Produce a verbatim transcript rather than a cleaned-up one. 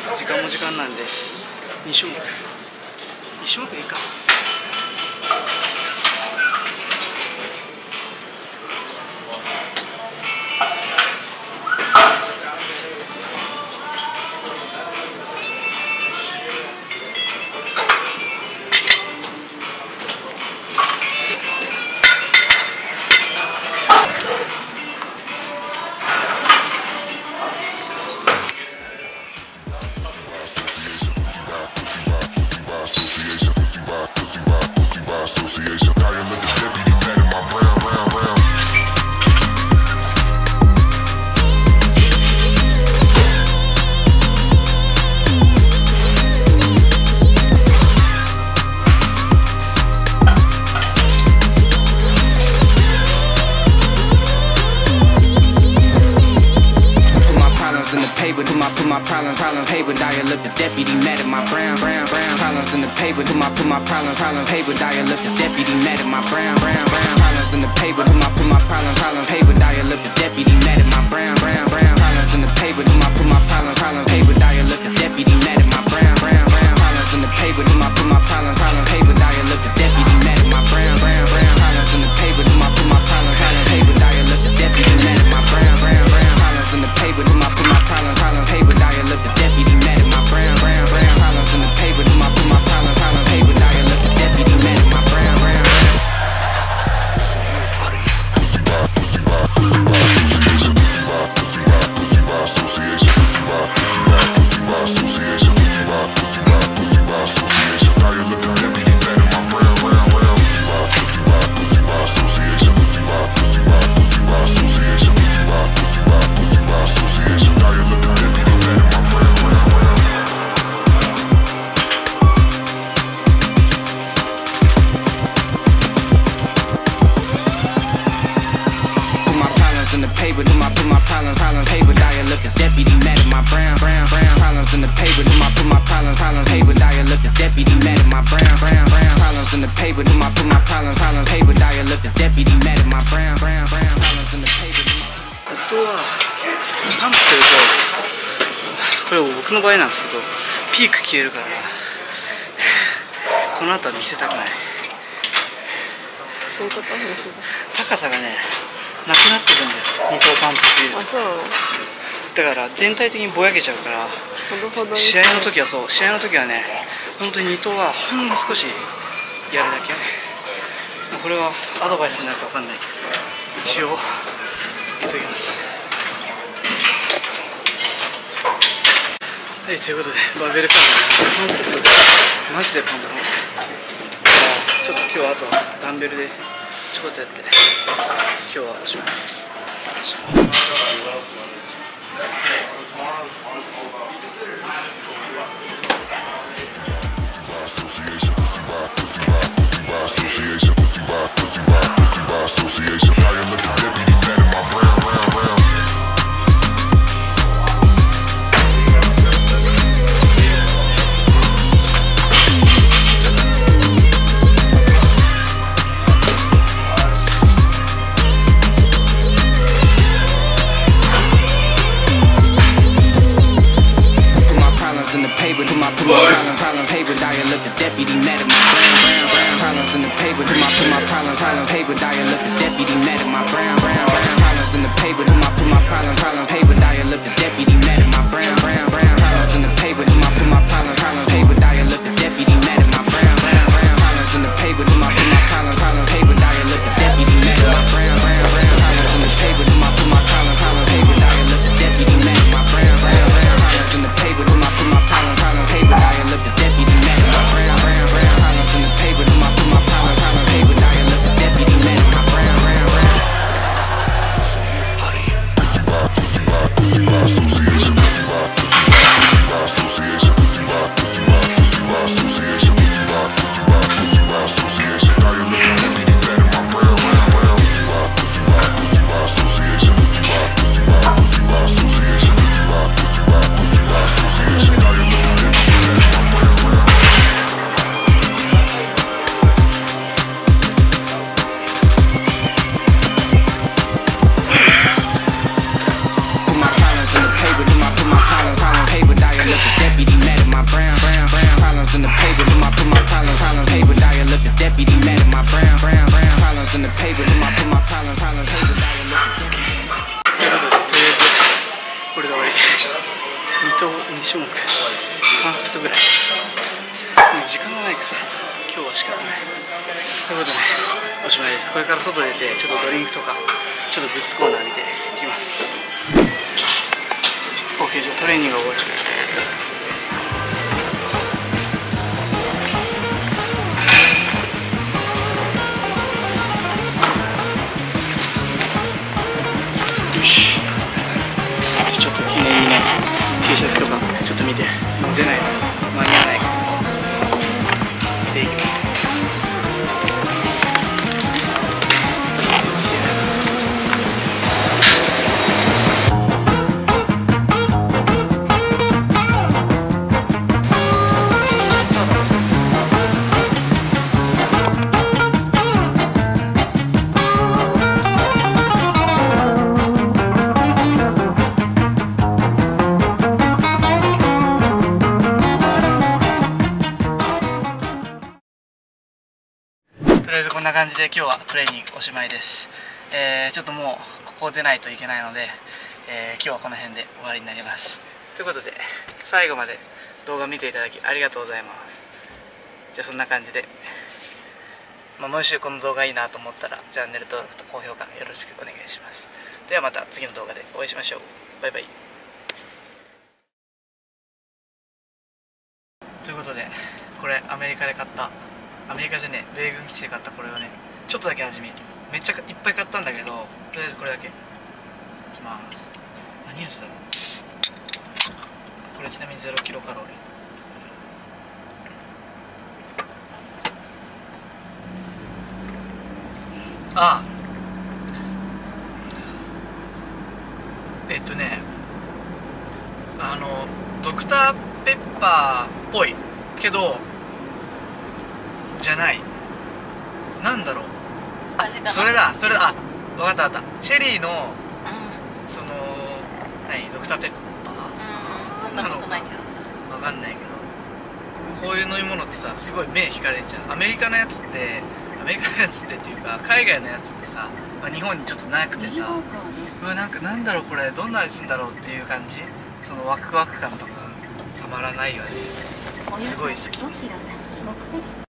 時間も時間なんでに種目いち種目いいか。これ僕の場合なんですけど、ピーク消えるからこの後は見せたくない。 どういうこと？ 高さがねなくなってるんだよ、二頭パンプすぎると。 あ、そう。 だから全体的にぼやけちゃうから、 ほどほどに試合の時はそう試合の時はね本当に二頭はほんの少しやるだけ。これはアドバイスになるか分かんないけど一応言っときます。はい、ということでバーベルカードさんセットでマジでパンだな。ちょっと今日はあとはダンベルでちょこっとやって今日はおしまい。 Paper, をに種目さんセットぐらい、もう時間がないから今日は仕方ないということで、おしまいです。これから外出てちょっとドリンクとかちょっとグッズコーナー見ていきます。 OK、 じゃあトレーニングが終わる。ちょっと記念にね T シャツとかちょっと見て、もう出ないと間に合わないから見ていきます。とりあえずこんな感じで今日はトレーニングおしまいです。えー、ちょっともうここ出ないといけないので、えー、今日はこの辺で終わりになります。ということで最後まで動画見ていただきありがとうございます。じゃあそんな感じで、まあ、もしこの動画いいなと思ったらチャンネル登録と高評価よろしくお願いします。ではまた次の動画でお会いしましょう。バイバイ。ということで、これアメリカで買ったアメリカじゃねえ米軍基地で買ったこれをね、ちょっとだけ味見、めっちゃいっぱい買ったんだけど、とりあえずこれだけいきます。何味だろう。これちなみにゼロキロカロリー。あえっとねあのドクターペッパーっぽいけどじゃない、なんだろう、それだそれだ、あ、分かった分かった、チェリーの、うん、その何、ドクターペッパー、うん、なのか分かんないけど、こういう飲み物ってさすごい目引かれるじゃん。アメリカのやつってアメリカのやつってっていうか海外のやつってさ、まあ、日本にちょっとなくてさ、うわ、なんかなんだろうこれどんな味するんだろうっていう感じ、そのワクワク感とかたまらないよね。すごい好き。